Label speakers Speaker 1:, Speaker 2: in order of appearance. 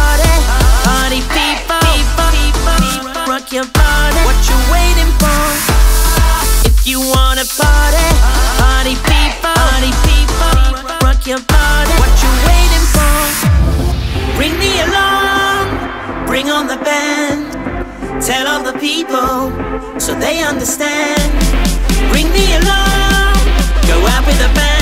Speaker 1: party. Party people, rock your body. What you waiting for? If you wanna party. Party people, rock your body. What you waiting for? Bring me along, bring on the band. Tell all the people so they understand. Bring me along, go out with the band.